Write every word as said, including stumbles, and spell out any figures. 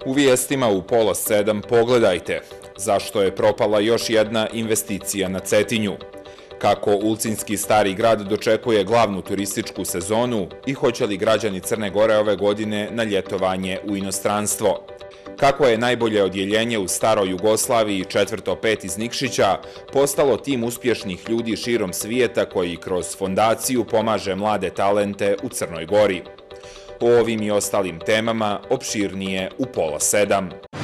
U vijestima u pola sedam pogledajte zašto je propala još jedna investicija na Cetinju, kako Ulcinski Stari grad dočekuje glavnu turističku sezonu i hoće li građani Crne Gore ove godine na ljetovanje u inostranstvo, kako je najbolje odjeljenje u staroj Jugoslaviji četvrto pet iz Nikšića postalo tim uspješnih ljudi širom svijeta koji kroz fondaciju pomaže mlade talente u Crnoj Gori. O ovim i ostalim temama opširnije u pola sedam.